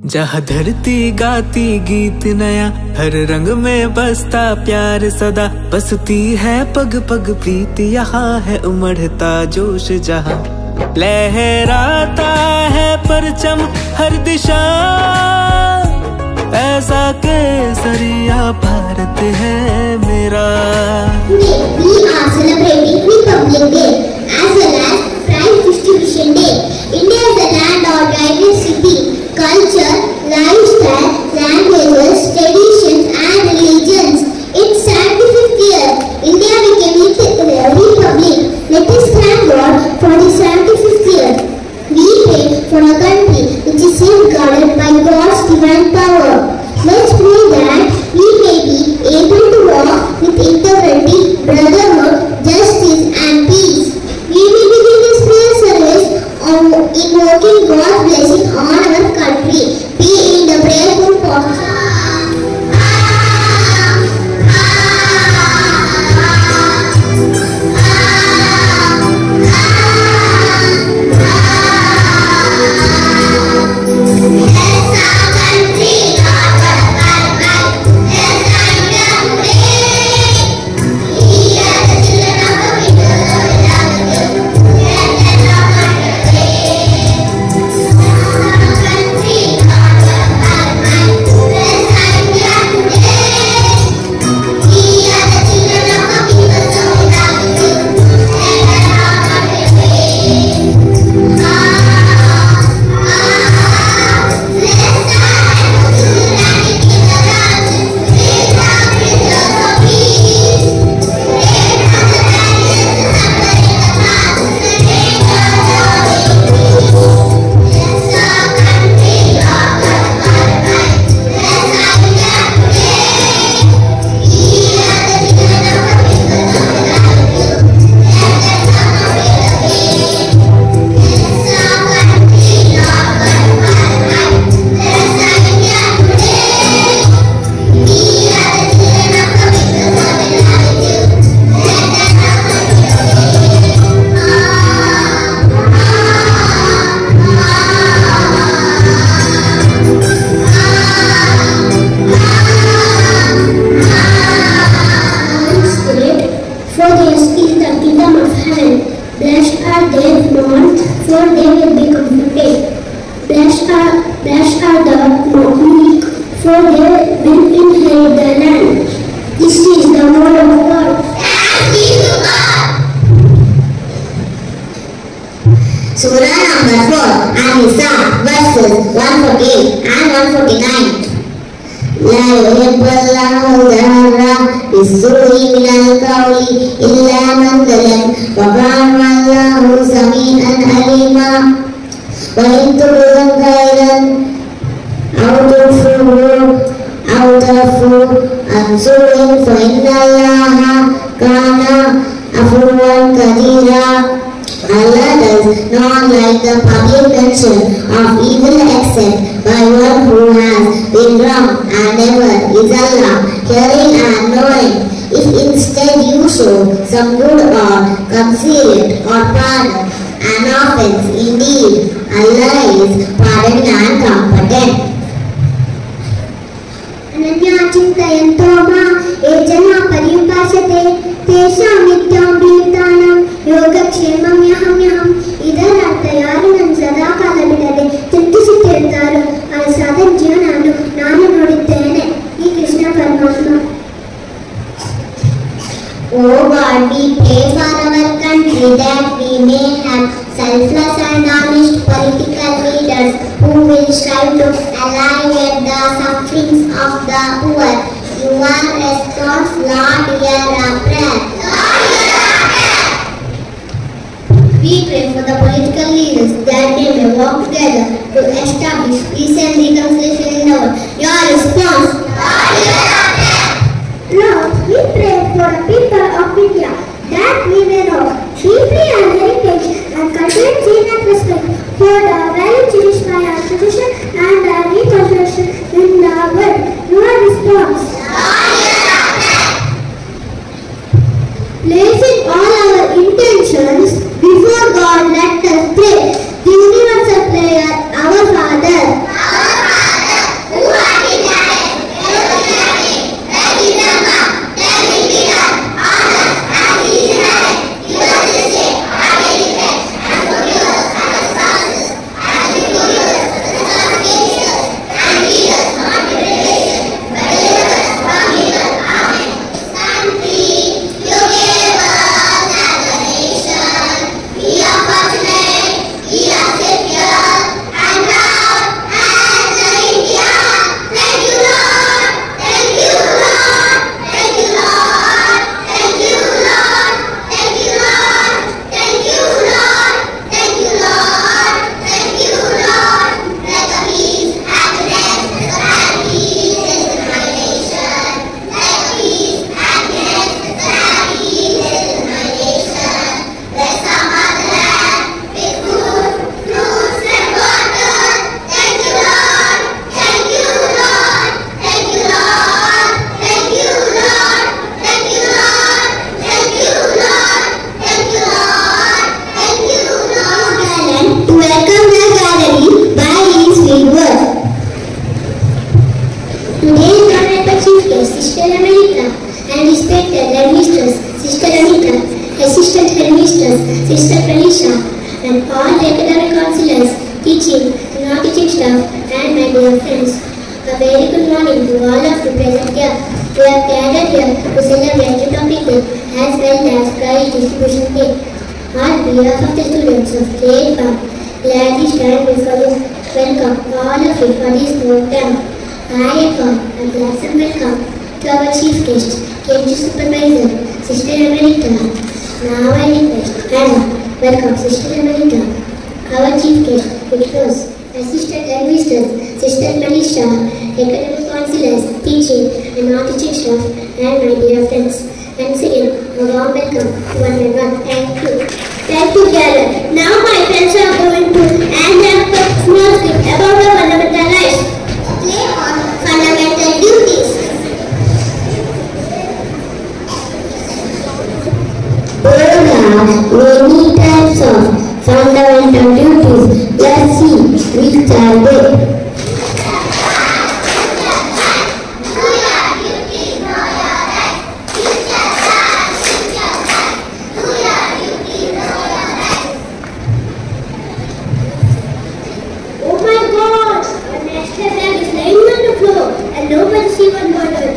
जहाँ धरती गाती गीत नया, हर रंग में बसता प्यार सदा, बसती है पग पग प्रीति, यहाँ है उमड़ता जोश जहाँ, लहराता है परचम हर दिशा, ऐसा केसरिया भारत है मेरा। We are celebrating Republic Day as well as Prize Distribution Day. India is the land of diversity, culture, lifestyle, languages, traditions and religions. It's 75th year. India became a republic. Let us thank God for the 75th year. We pray for a country which is safeguarded by God's divine power. Let's pray that we may be able to walk with integrity, brotherhood, justice and peace. We will begin this prayer service on invoking God's blessing on our country. Be in the prayerful posture. Some good or conceal it or pardon an offense. Indeed, Allah is pardoned and comforted. Ananya chintayantoma ejana paripashate tesha nityam bhitanam yogakshemam yaham idar artha yaru nan sada kala bidade ಚಿಂತಿಸುತ್ತಿರುತ್ತಾರೋ ಆ ಸಾಧನ ಜೀವನವನ್ನು ನಾನು ನೋಡಿದ್ದೇನೆ. ಈ ಕೃಷ್ಣ ಪರಮಾತ್ಮ. Oh God, we pray for our country that we may have selfless and honest political leaders who will strive to alleviate the sufferings of the poor. Your response, Lord, hear our prayer. We pray for the political leaders that they may work together to establish peace and reconciliation in the world. Your response, Lord, hear our prayer. Lord, we pray for the people of India that we may know deeply our heritage and cultivate zeal and respect for the value cherished by our tradition and the reconstruction in the world. Your response, placing all our intentions before God, let us pray. The universal prayer, our Father. all the academic counselors, teaching and non-teaching staff, and my dear friends. A very good morning to all of you present here. We have gathered here to celebrate Republic Day as well as Prize Distribution Day. On behalf of the students of K8 Farm, gladly stand before you. Welcome all of you for this program. I call a blessed welcome to our chief guest, KG Supervisor, Sister America. Now I request Anna, welcome Sister America. Our chief guest, Victors, Assistant Administrators, Sister Manisha, Academic Counselors, Teaching and Non-Teaching Staff, and my dear friends. Once again, a warm welcome to one and one. Thank you. Thank you, Galen. Now my friends are going to add a small script about the fundamental rights. Play on fundamental duties. There are many types of fundamental duties. Let's see which are they. Nobody's even bothered.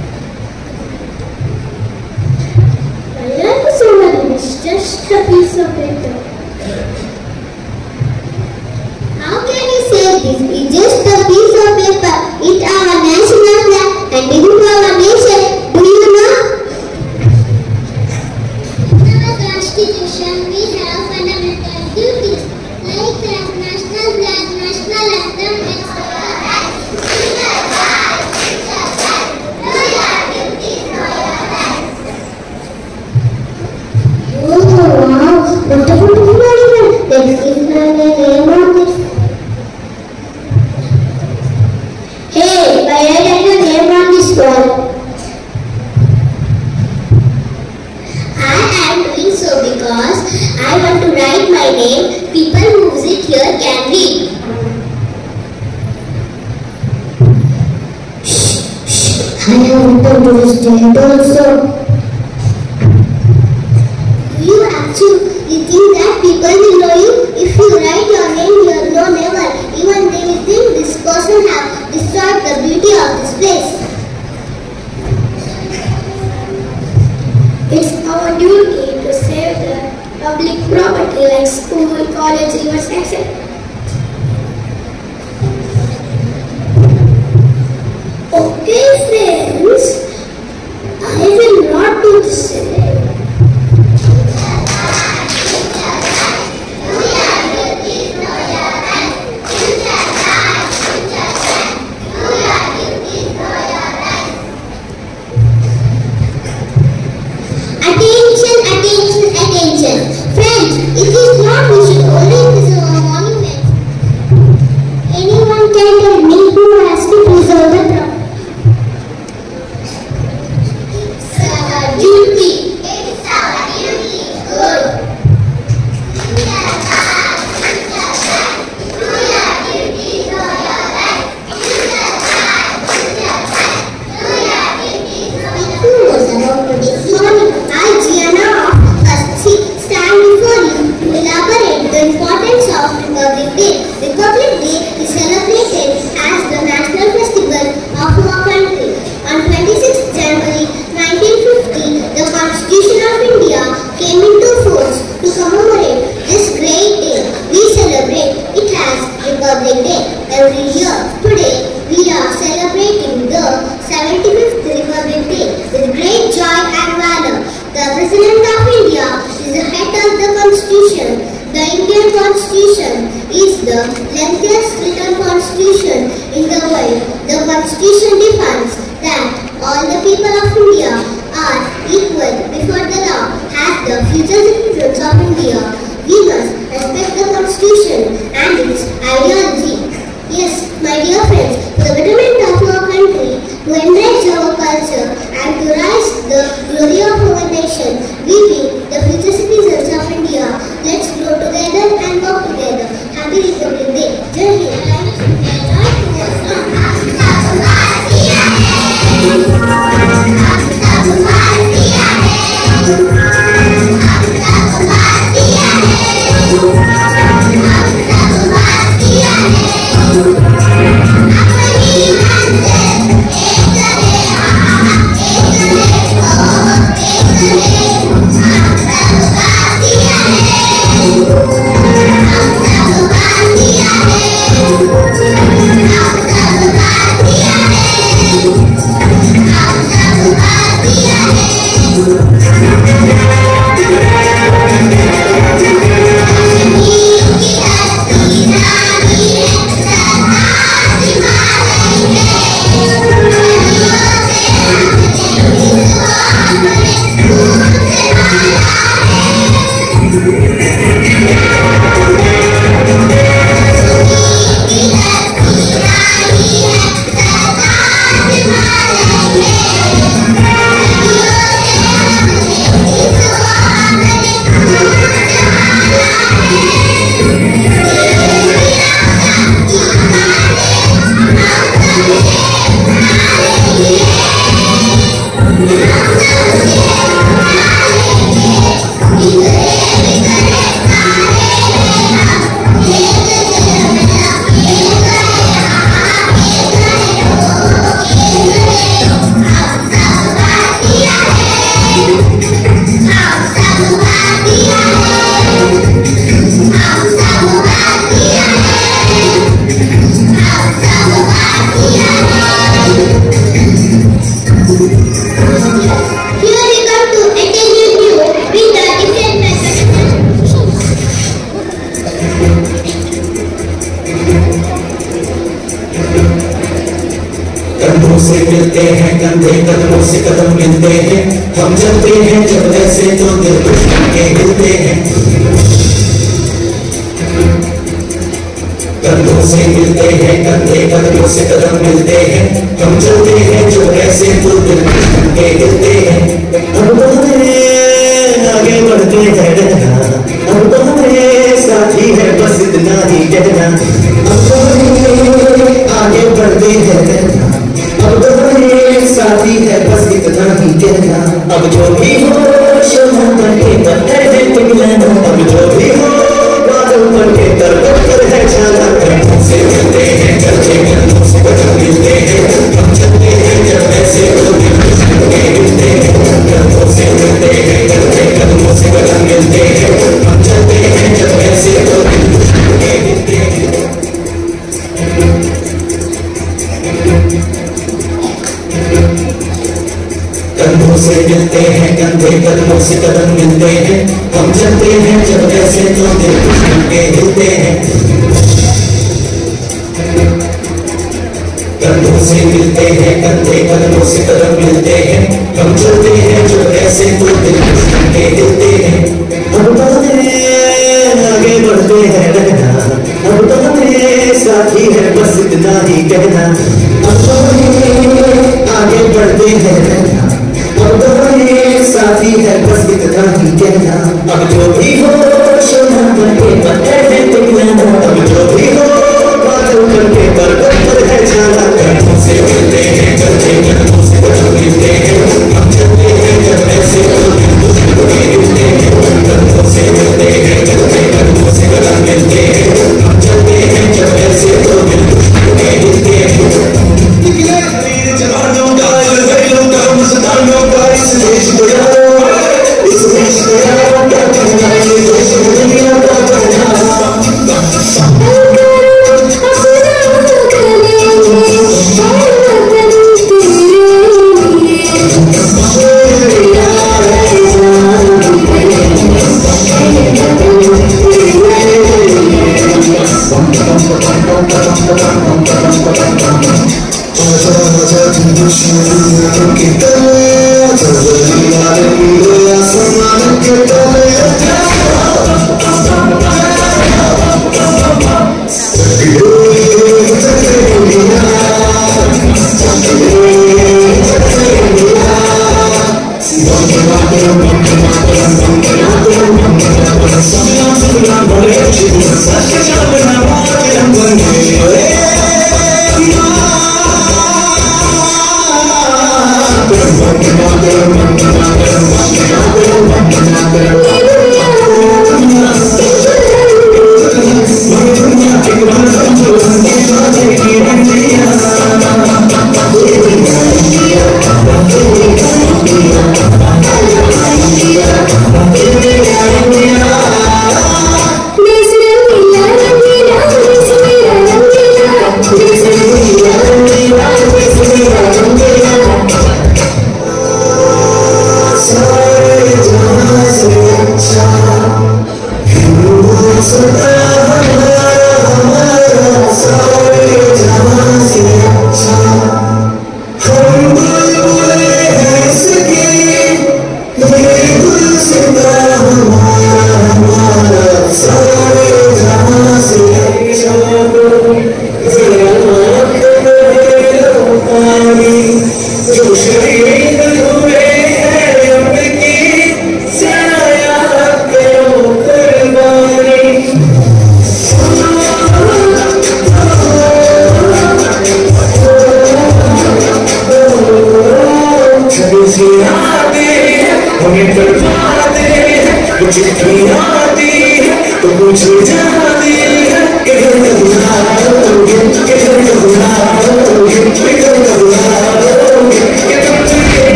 My life is over. It's just a piece of paper. How can you say this? It's just a piece of paper. It's our national flag and it is our nation. Do you know? In our constitution, we have fundamental duties like the national flag, national anthem, etc. Hey, why I write your name on this wall? I am doing so because I want to write my name. People who visit here can read. I have written to this date also. You think that people will know you if you write your name here? No, never. Even they will think this person have destroyed the beauty of this place. It's our duty to save the public property like school, college, rivers, etc. Okay, friends, I will not do this. Attention! Friends, it is not we should only preserve our monuments. Anyone can tell me who has to preserve the property? It's our duty. It's our duty. Good. Who was about to this morning? I, Gianna, stand before you to elaborate the importance of Republic Day. Republic Day is celebrated as the national festival of our country. On 26th January 1950, the Constitution of India came into force. To commemorate this great day, we celebrate it as Republic Day every year. Today, we are celebrating the 75th Republic Day with great joy and valor. The President of India is the head of the Constitution. The Indian Constitution is the lengthiest written constitution in the world. The Constitution defines that all the people of India are equal before the law as the future citizens of India. We must respect the Constitution and its ideology. Yes, my dear friends, for the betterment of our country, to enrich our culture and to rise the glory of our nation, we be the future citizens of India. Let's grow together and work together. Happy Republic Day. Jai Hind. कंधों से मिलते हैं कंधे, कदमों से कदम मिलते हैं, हम चलते हैं जब ऐसे तो दिल के हिलते हैं। कंधों से मिलते हैं कंधे, कदमों से कदम मिलते हैं, हम चलते हैं जो ऐसे तो दिल के हिलते हैं। हम तो आगे बढ़ते हैं रहना, हम तो साथी है बस इतना ही कहना। हम तो आगे बढ़ते हैं रहना, अब तो साथी है बस इतना ही कहना। अब जो भी हो शोभा करके पत्थर है पिघलाना, अब जो भी हो बादल करके तरबतर है छाना। कंधों से मिलते हैं चलते कंधों से कदम मिलते हैं, हम चलते हैं जब ऐसे तो दिल के हिलते हैं। कंधों से मिलते हैं चलते कदमों से कदम मिलते हैं, हम चलते हैं जब ऐसे तो दिल के हिलते हैं। कंधों से मिलते हैं कंधे, कदमों से कदम मिलते हैं, हम चलते हैं जब ऐसे तो दिल के हिलते हैं। कंधों से मिलते हैं कंधे, कदमों से कदम मिलते हैं, हम चलते हैं जब ऐसे तो दिल के हिलते हैं। हम तो आगे बढ़ते हैं रहना, हम तो साथी है बस इतना ही कहना। हम तो आगे बढ़ते हैं रहना, अब तो साथी है बस इतना ही कहना। अब जो भी हो शोभा करके पत्थर है पिघलाना, अब जो भी हो बादल करके पर्वत पर है छाना। कंधों से मिलते हैं चलते कदमों से कदम मिलते हैं, हम चलते हैं जब ऐसे तो दिल के हिलते हैं। कंधों से मिलते हैं चलते कदमों से कदम मिलते हैं, हम चलते हैं जब ऐसे तो दिल के हिलते हैं। जवानों का लड़कों का मुस्तानों का इस देश को यारो, इस देश को यारो, क्या कहना ये देश दुनिया का कहना।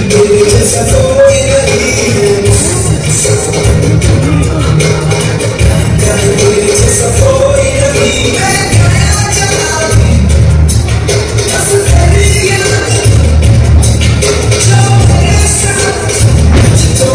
तेरे जैसा कोई नहीं है, तेरे जैसा कोई नहीं है, बस तेरी याद जो मेरे साथ तो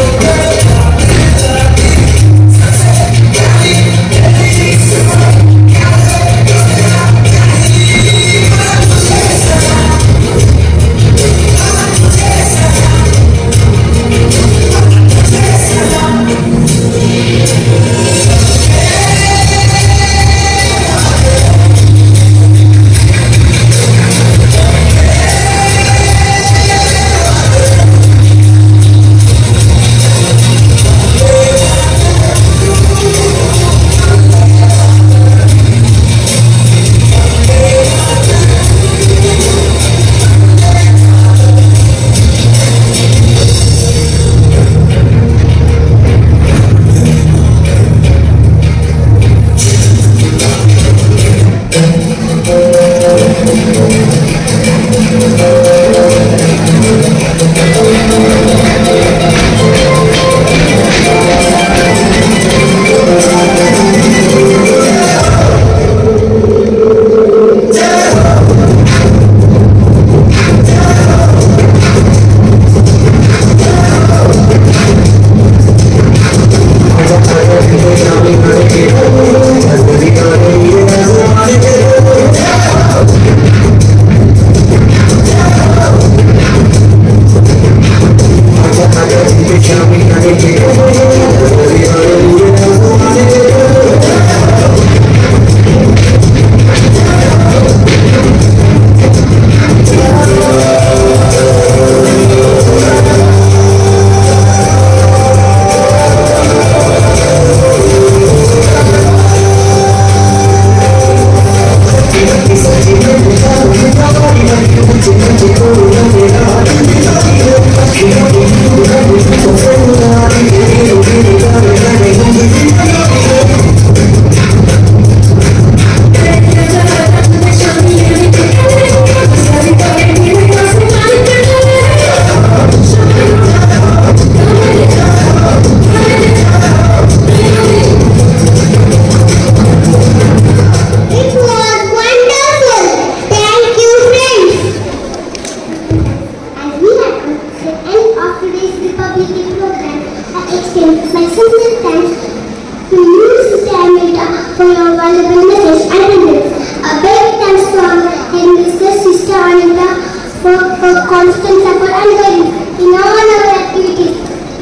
for your valuable message and attendance. A big thanks to our headmistress, Sister Anita, for constant support and guidance in all our activities.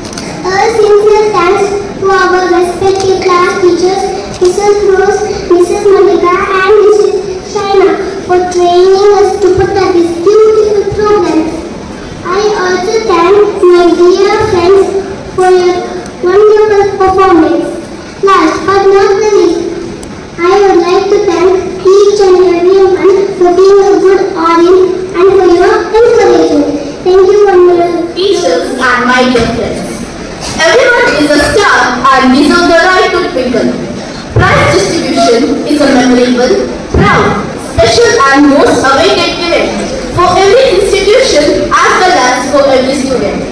A sincere thanks to our respected class teachers, Mrs. Rose, Mrs. Malika and Mrs. Shaina for training us to put up this beautiful program. I also thank my dear friends for your wonderful performance. Last but not the least, I would like to thank each and everyone for being a good audience and for your encouragement. Thank you, wonderful teachers and my dear friends. Everyone is a star and deserves the right to twinkle. Prize distribution is a memorable, proud, special and most awaited event for every institution as well as for every student.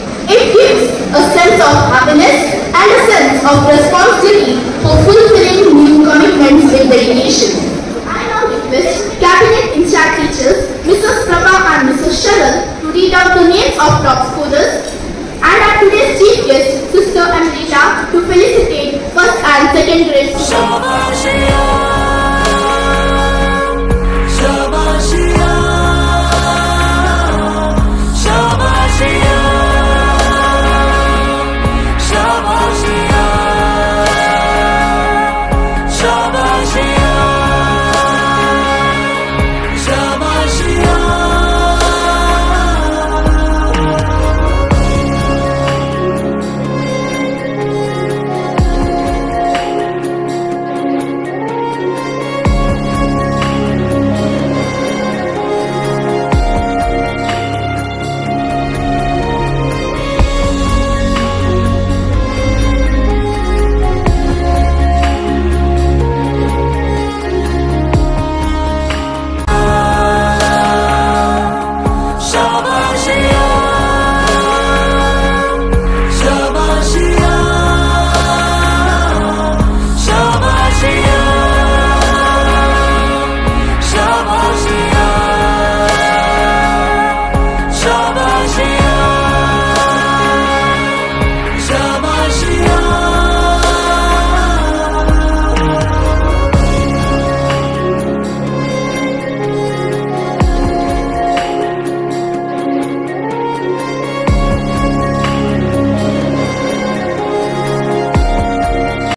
It gives a sense of happiness and a sense of responsibility for fulfilling new commitments with dedication. I now request Cabinet in Charge teachers, Mrs. Prabha and Mrs. Sharal, to read out the names of top scorers, and our today's chief guest, Sister Amrita, to felicitate first and second grade students.